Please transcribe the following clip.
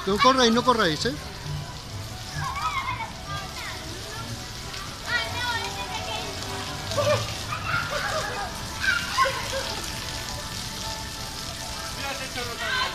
No corréis, ¿eh? Mira, se ha hecho rotar.